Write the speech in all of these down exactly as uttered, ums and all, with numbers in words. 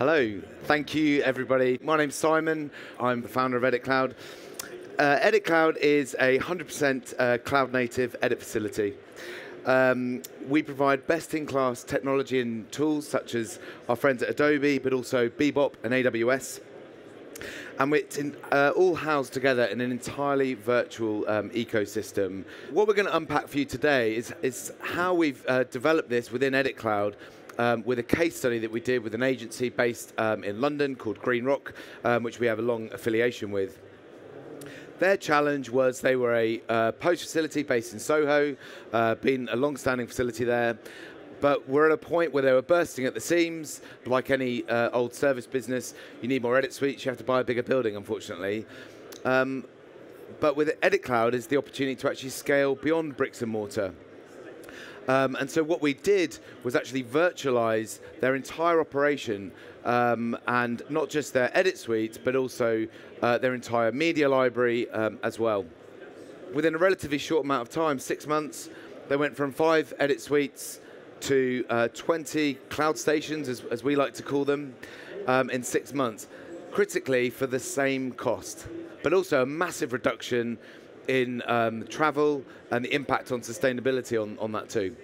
Hello, thank you everybody. My name's Simon, I'm the founder of Edit Cloud. Uh, Edit Cloud is a one hundred percent uh, cloud native edit facility. Um, we provide best-in-class technology and tools such as our friends at Adobe, but also Bebop and A W S. And it's in, uh, all housed together in an entirely virtual um, ecosystem. What we're going to unpack for you today is, is how we've uh, developed this within Edit Cloud um, with a case study that we did with an agency based um, in London called Green Rock, um, which we have a long affiliation with. Their challenge was they were a uh, post facility based in Soho, uh, been a long-standing facility there, but we're at a point where they were bursting at the seams. Like any uh, old service business, you need more edit suites, you have to buy a bigger building, unfortunately. Um, but with Edit Cloud is the opportunity to actually scale beyond bricks and mortar. Um, and so what we did was actually virtualize their entire operation, um, and not just their edit suite, but also uh, their entire media library um, as well. Within a relatively short amount of time, six months, they went from five edit suites to uh, twenty cloud stations, as, as we like to call them, um, in six months, critically for the same cost, but also a massive reduction in um, travel and the impact on sustainability on, on that too.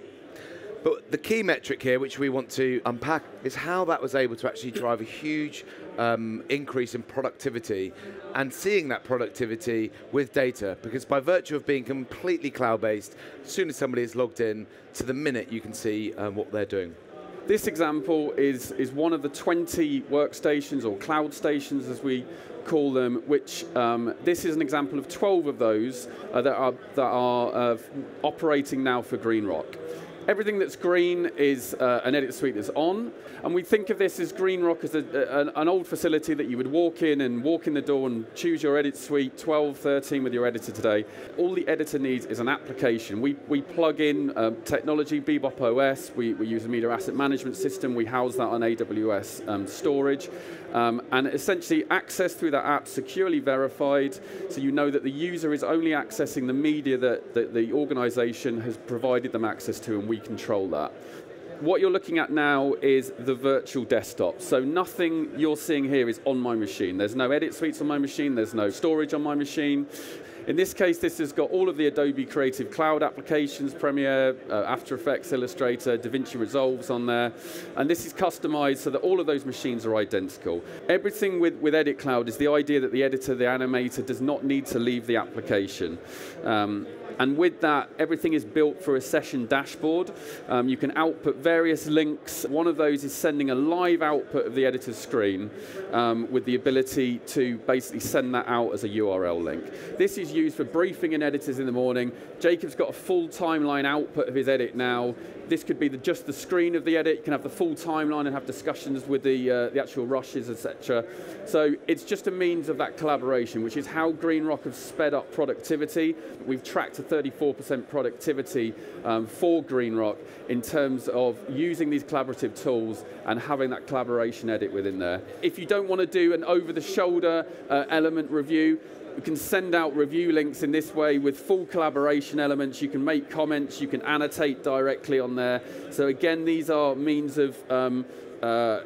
But the key metric here, which we want to unpack, is how that was able to actually drive a huge um, increase in productivity, and seeing that productivity with data, because by virtue of being completely cloud-based, as soon as somebody is logged in, to the minute you can see um, what they're doing. This example is, is one of the twenty workstations, or cloud stations as we call them, which um, this is an example of twelve of those uh, that are, that are uh, operating now for Green Rock. Everything that's green is uh, an edit suite that's on, and we think of this as Green Rock as a, a, an old facility that you would walk in and walk in the door and choose your edit suite, twelve, thirteen with your editor today. All the editor needs is an application. We, we plug in um, technology, Bebop O S, we, we use a media asset management system, we house that on A W S um, storage, um, and essentially access through that app securely verified, so you know that the user is only accessing the media that, that the organization has provided them access to, and we control that. What you're looking at now is the virtual desktop. So nothing you're seeing here is on my machine. There's no edit suites on my machine. There's no storage on my machine. In this case, this has got all of the Adobe Creative Cloud applications, Premiere, uh, After Effects, Illustrator, DaVinci Resolves on there. And this is customized so that all of those machines are identical. Everything with, with Edit Cloud is the idea that the editor, the animator, does not need to leave the application. Um, And with that, everything is built for a session dashboard. Um, you can output various links. One of those is sending a live output of the editor's screen um, with the ability to basically send that out as a U R L link. This is used for briefing and editors in the morning. Jacob's got a full timeline output of his edit now. This could be the, just the screen of the edit. You can have the full timeline and have discussions with the, uh, the actual rushes, et cetera. So it's just a means of that collaboration, which is how Green Rock have sped up productivity. We've tracked a thirty-four percent productivity um, for Green Rock in terms of using these collaborative tools and having that collaboration edit within there. If you don't want to do an over-the-shoulder uh, element review, you can send out review links in this way with full collaboration elements. You can make comments, you can annotate directly on there. So again, these are means of um, uh,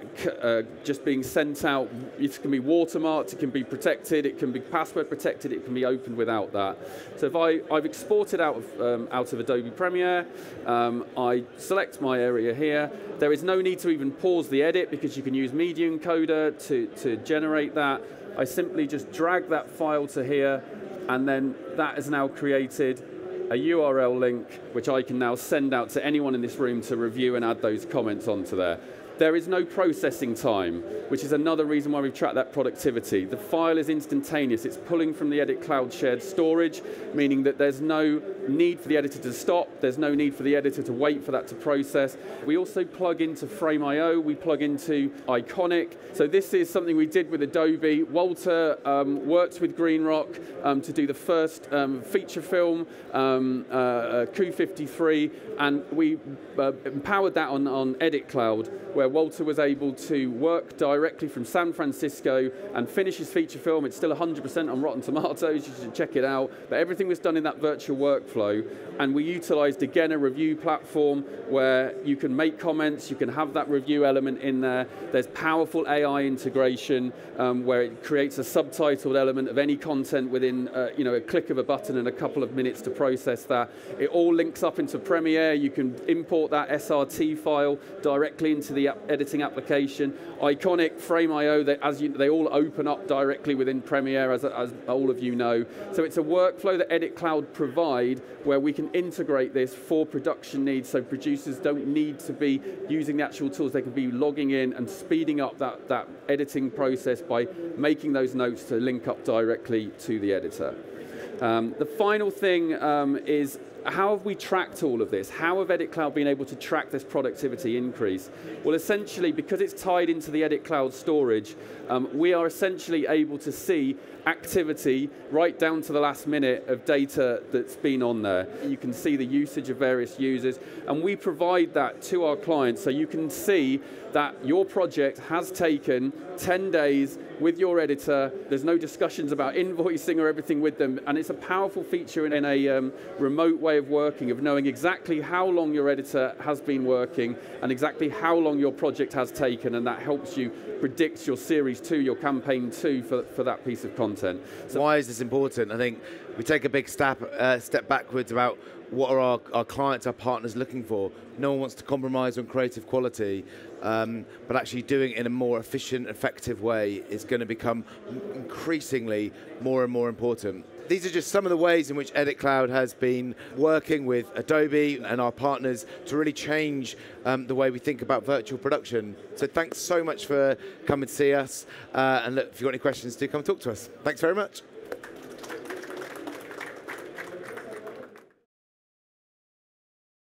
uh, just being sent out. It can be watermarked, it can be protected, it can be password protected, it can be opened without that. So if I, I've exported out of, um, out of Adobe Premiere, um, I select my area here. There is no need to even pause the edit because you can use Media Encoder to, to generate that. I simply just drag that file to here, and then that has now created a U R L link, which I can now send out to anyone in this room to review and add those comments onto there. There is no processing time, which is another reason why we've tracked that productivity. The file is instantaneous. It's pulling from the Edit Cloud shared storage, meaning that there's no need for the editor to stop. There's no need for the editor to wait for that to process. We also plug into Frame dot I O. We plug into Iconic. So this is something we did with Adobe. Walter um, worked with Green Rock um, to do the first um, feature film, um, uh, uh, Coup fifty-three, and we uh, empowered that on, on Edit Cloud, where Walter was able to work directly from San Francisco and finish his feature film. It's still one hundred percent on Rotten Tomatoes. You should check it out. But everything was done in that virtual workflow. workflow. And we utilized, again, a review platform where you can make comments, you can have that review element in there. There's powerful A I integration um, where it creates a subtitled element of any content within uh, you know, a click of a button and a couple of minutes to process that. It all links up into Premiere. You can import that S R T file directly into the editing application. Iconic Frame dot I O, they, as you, they all open up directly within Premiere, as, as all of you know. So it's a workflow that Edit Cloud provide where we can integrate this for production needs, so producers don't need to be using the actual tools. They can be logging in and speeding up that, that editing process by making those notes to link up directly to the editor. Um, the final thing um, is, how have we tracked all of this? How have Edit Cloud been able to track this productivity increase? Well, essentially, because it's tied into the Edit Cloud storage, um, we are essentially able to see activity right down to the last minute of data that's been on there. You can see the usage of various users, and we provide that to our clients so you can see that your project has taken ten days with your editor. There's no discussions about invoicing or everything with them, and it's a powerful feature in a um, remote way of working, of knowing exactly how long your editor has been working and exactly how long your project has taken, and that helps you predict your series two, your campaign two for, for that piece of content. So why is this important? I think we take a big step, uh, step backwards about what are our, our clients, our partners looking for. No one wants to compromise on creative quality, um, but actually doing it in a more efficient, effective way is going to become increasingly more and more important. These are just some of the ways in which Edit Cloud has been working with Adobe and our partners to really change um, the way we think about virtual production. So thanks so much for coming to see us. Uh, and look, if you've got any questions, do come talk to us. Thanks very much.